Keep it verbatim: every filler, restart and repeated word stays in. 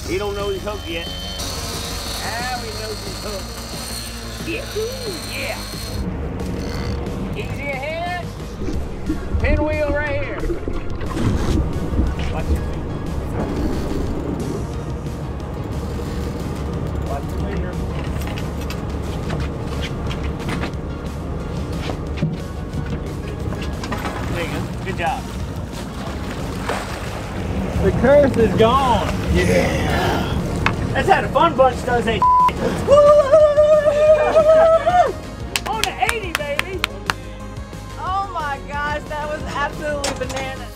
He don't know he's hooked yet. Now he knows he's hooked. Yeah. Yeah. Easy ahead. Pinwheel right here. Watch your feet. Watch your finger. There you go. Good job. The curse is gone. Yeah. That's how the fun bunch does that. On the eighty, baby. Oh my gosh, that was absolutely bananas.